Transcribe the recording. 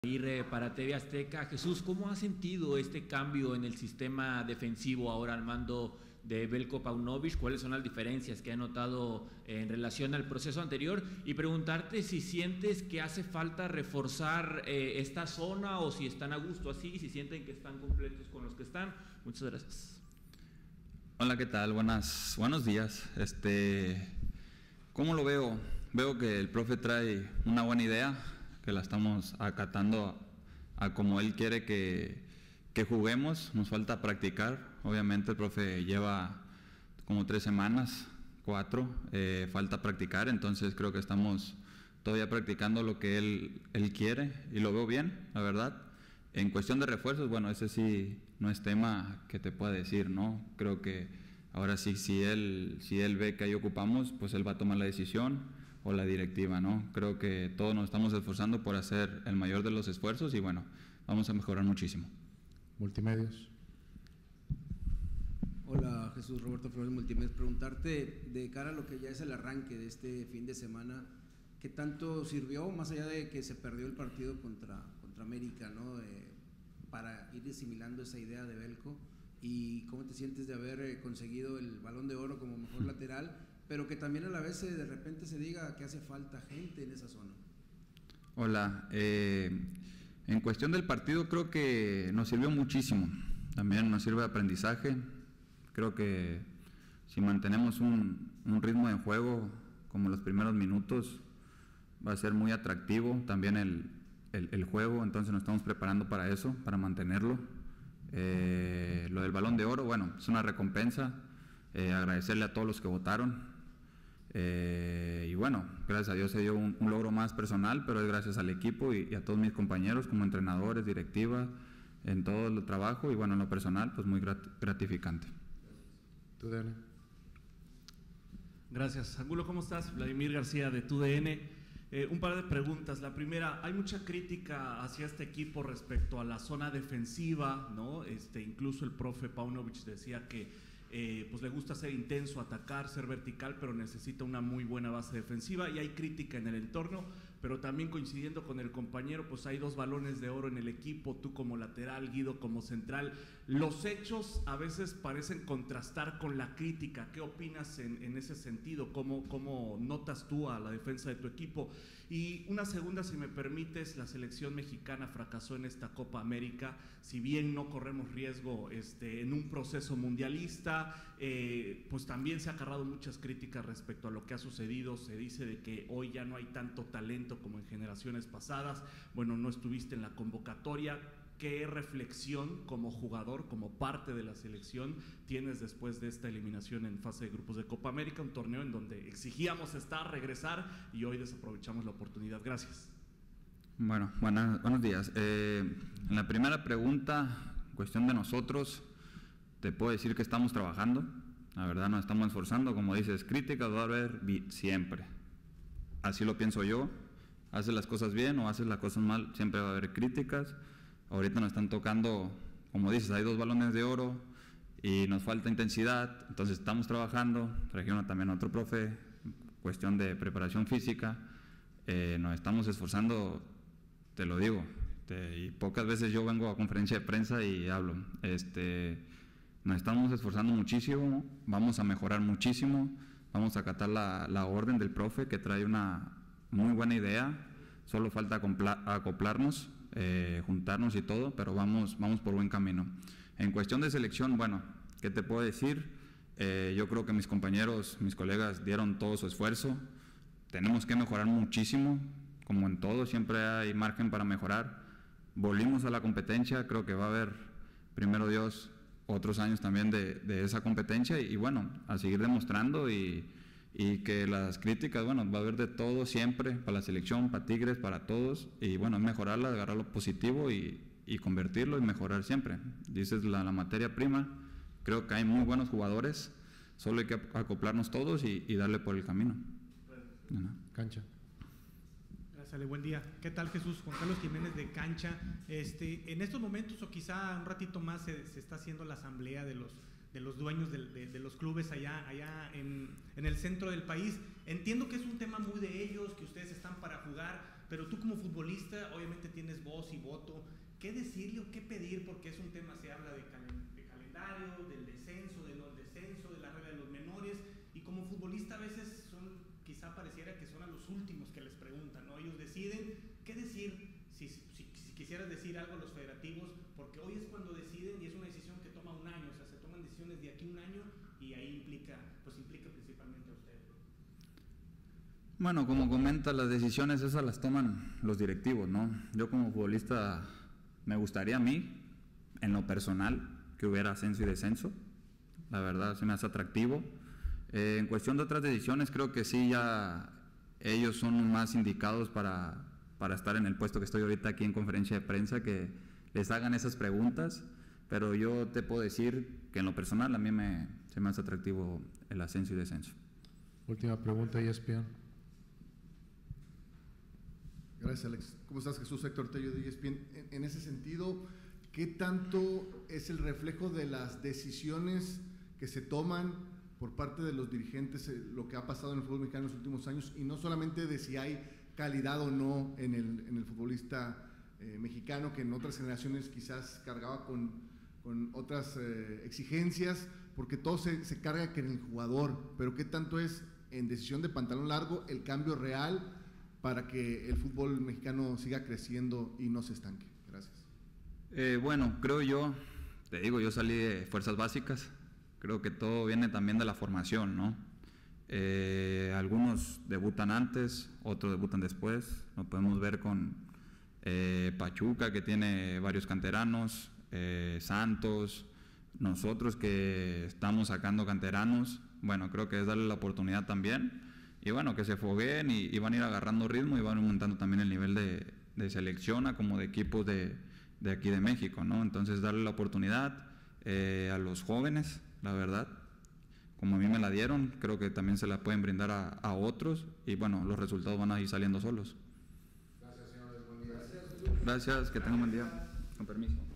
Para TV Azteca. Jesús, ¿cómo has sentido este cambio en el sistema defensivo ahora al mando de Veljko Paunović? ¿Cuáles son las diferencias que has notado en relación al proceso anterior? Y preguntarte si sientes que hace falta reforzar esta zona o si están a gusto así, si sienten que están completos con los que están. Muchas gracias. Hola, ¿qué tal? Buenos días. ¿Cómo lo veo? Veo que el profe trae una buena idea, que la estamos acatando a como él quiere que juguemos. Nos falta practicar. Obviamente el profe lleva como 3 semanas, 4, falta practicar, entonces creo que estamos todavía practicando lo que él quiere y lo veo bien, la verdad. En cuestión de refuerzos, bueno, ese sí no es tema que te pueda decir, ¿no? Creo que ahora sí, si él ve que ahí ocupamos, pues él va a tomar la decisión, o la directiva, ¿no? Creo que todos nos estamos esforzando por hacer el mayor de los esfuerzos y bueno, vamos a mejorar muchísimo. Multimedios. Hola, Jesús, Roberto Flores, Multimedios. Preguntarte, de cara a lo que ya es el arranque de este fin de semana, ¿qué tanto sirvió, más allá de que se perdió el partido contra América, ¿no? Para ir asimilando esa idea de Veljko? ¿Y cómo te sientes de haber conseguido el Balón de Oro como mejor lateral, pero que también a la vez de repente se diga que hace falta gente en esa zona? Hola, en cuestión del partido creo que nos sirvió muchísimo, también nos sirve de aprendizaje. Creo que si mantenemos un ritmo de juego como los primeros minutos, va a ser muy atractivo también el juego, entonces nos estamos preparando para eso, para mantenerlo. Lo del Balón de Oro, bueno, es una recompensa, agradecerle a todos los que votaron. Y bueno, gracias a Dios se dio un logro más personal, pero es gracias al equipo y a todos mis compañeros como entrenadores, directiva, en todo el trabajo y bueno, en lo personal, pues muy gratificante. TUDN. Gracias. Angulo, ¿cómo estás? Vladimir García de TUDN. Un par de preguntas. La primera, hay mucha crítica hacia este equipo respecto a la zona defensiva, ¿no? Incluso el profe Paunović decía que pues le gusta ser intenso, atacar, ser vertical, pero necesita una muy buena base defensiva, y hay crítica en el entorno, pero también coincidiendo con el compañero, pues hay 2 balones de oro en el equipo, tú como lateral, Guido como central. Los hechos a veces parecen contrastar con la crítica. ¿Qué opinas en ese sentido? ¿Cómo notas tú a la defensa de tu equipo? Y una segunda, si me permites, la selección mexicana fracasó en esta Copa América, si bien no corremos riesgo en un proceso mundialista, pues también se ha acarreado muchas críticas respecto a lo que ha sucedido. Se dice de que hoy ya no hay tanto talento como en generaciones pasadas. Bueno, no estuviste en la convocatoria. ¿Qué reflexión como jugador, como parte de la selección, tienes después de esta eliminación en fase de grupos de Copa América, un torneo en donde exigíamos regresar y hoy desaprovechamos la oportunidad? Gracias. Bueno, buenos días. En la primera pregunta, cuestión de nosotros, te puedo decir que estamos trabajando, la verdad nos estamos esforzando. Como dices, críticas va a haber siempre, así lo pienso yo. Haces las cosas bien o haces las cosas mal, siempre va a haber críticas. Ahorita nos están tocando, como dices, hay 2 balones de oro y nos falta intensidad, entonces estamos trabajando. Trajeron también a otro profe, cuestión de preparación física, nos estamos esforzando, te lo digo, y pocas veces yo vengo a conferencia de prensa y hablo. Nos estamos esforzando muchísimo, vamos a mejorar muchísimo, vamos a acatar la orden del profe, que trae una muy buena idea, solo falta acoplarnos, juntarnos y todo, pero vamos por buen camino. En cuestión de selección, bueno, ¿qué te puedo decir? Yo creo que mis compañeros, mis colegas dieron todo su esfuerzo. Tenemos que mejorar muchísimo, como en todo, siempre hay margen para mejorar. Volvimos a la competencia, creo que va a haber, primero Dios, otros años también de esa competencia y bueno, a seguir demostrando y que las críticas, bueno, va a haber de todo siempre, para la selección, para Tigres, para todos, y bueno, mejorarla, agarrar lo positivo y convertirlo y mejorar siempre. Dices la materia prima, creo que hay muy buenos jugadores, solo hay que acoplarnos todos y darle por el camino. Cancha. Sale, buen día. ¿Qué tal, Jesús? Juan Carlos Jiménez de Cancha. En estos momentos, o quizá un ratito más, se está haciendo la asamblea de los dueños de los clubes allá en el centro del país. Entiendo que es un tema muy de ellos, que ustedes están para jugar, pero tú como futbolista obviamente tienes voz y voto. ¿Qué decirle o qué pedir? Porque es un tema, se habla de calendario, del descenso, del no descenso, de la regla de los menores, y como futbolista a veces quizá pareciera que son a los últimos que les preguntan, ¿no? Ellos deciden. ¿Qué decir si quisieras decir algo a los federativos? Porque hoy es cuando deciden y es una decisión que toma un año, o sea, se toman decisiones de aquí a un año y ahí implica principalmente a ustedes. Bueno, como comenta, las decisiones esas las toman los directivos, ¿no? Yo como futbolista me gustaría a mí, en lo personal, que hubiera ascenso y descenso. La verdad se me hace atractivo. En cuestión de otras decisiones, creo que sí, ya ellos son más indicados para estar en el puesto que estoy ahorita aquí en conferencia de prensa, que les hagan esas preguntas, pero yo te puedo decir que en lo personal a mí se me hace atractivo el ascenso y descenso. Última pregunta, ESPN. Gracias, Alex. ¿Cómo estás, Jesús? Héctor Tello de ESPN. En ese sentido, ¿qué tanto es el reflejo de las decisiones que se toman por parte de los dirigentes, lo que ha pasado en el fútbol mexicano en los últimos años, y no solamente de si hay calidad o no en el futbolista mexicano, que en otras generaciones quizás cargaba con otras exigencias, porque todo se carga que en el jugador, pero qué tanto es en decisión de pantalón largo el cambio real para que el fútbol mexicano siga creciendo y no se estanque? Gracias. Bueno, creo yo salí de fuerzas básicas, creo que todo viene también de la formación, ¿no? Algunos debutan antes, otros debutan después. Lo podemos ver con Pachuca, que tiene varios canteranos, Santos, nosotros que estamos sacando canteranos. Bueno, creo que es darle la oportunidad también, y bueno, que se fogueen y van a ir agarrando ritmo y van aumentando también el nivel de selección como de equipos de aquí de México, ¿no? Entonces darle la oportunidad a los jóvenes, la verdad, como a mí me la dieron, creo que también se la pueden brindar a otros, y bueno, los resultados van a ir saliendo solos. Gracias, señores. Buen día. Gracias, que tengan buen día. Con permiso.